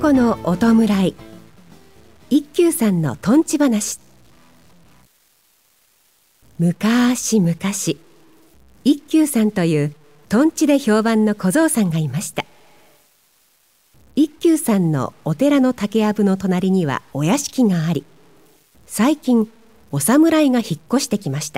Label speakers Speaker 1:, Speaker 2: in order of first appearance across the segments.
Speaker 1: 子のお弔い。一休さんのとんち話。むかしむかし、一休さんというとんちで評判の小僧さんがいました。一休さんのお寺の竹やぶの隣にはお屋敷があり、最近お侍が引っ越してきました。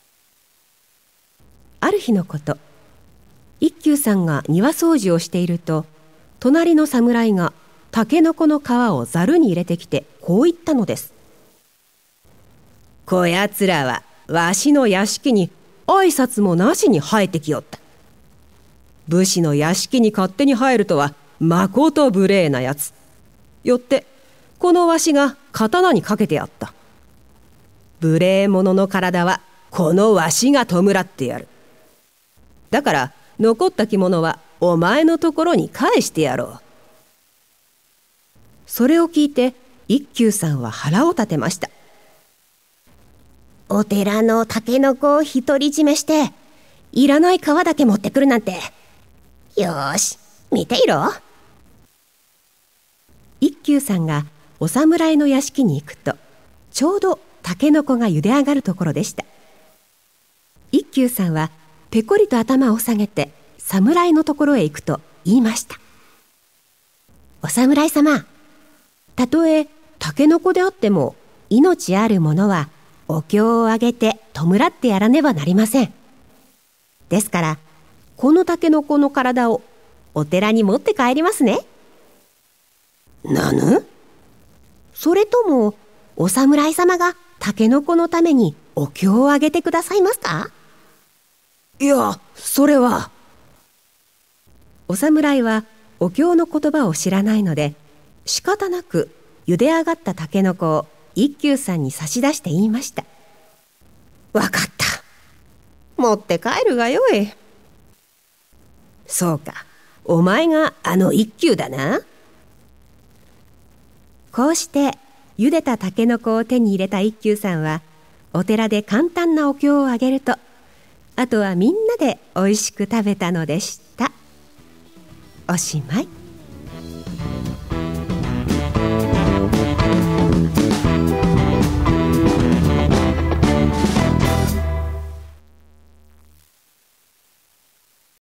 Speaker 1: ある日のこと、一休さんが庭掃除をしていると、隣の侍がタケノコの皮をざるに入れてきてこう言ったのです。こやつらはわしの屋敷に挨拶もなしに生えてきよった。武士の屋敷に勝手に入るとはまこと無礼なやつ。よってこのわしが刀にかけてやった。無礼者の体はこのわしが弔ってやる。だから残った着物はお前のところに返してやろう。それを聞いて一休さんは腹を立てました。お寺のタケノコを独り占めしていらない皮だけ持ってくるなんて。よーし、見ていろ。一休さんがお侍の屋敷に行くと、ちょうどタケノコが茹で上がるところでした。一休さんはペコリと頭を下げて侍のところへ行くと言いました。お侍様、たとえタケノコであっても命あるものはお経をあげて弔ってやらねばなりません。ですからこのタケノコの体をお寺に持って帰りますね。なぬ？それともお侍様がタケノコのためにお経をあげてくださいますか？いや、それは。お侍はお経の言葉を知らないので、仕方なく茹で上がったタケノコを一休さんに差し出して言いました。わかった。持って帰るがよい。そうか、お前があの一休だな。こうして茹でたタケノコを手に入れた一休さんは、お寺で簡単なお経をあげると、あとはみんなでおいしく食べたのでした。おしまい。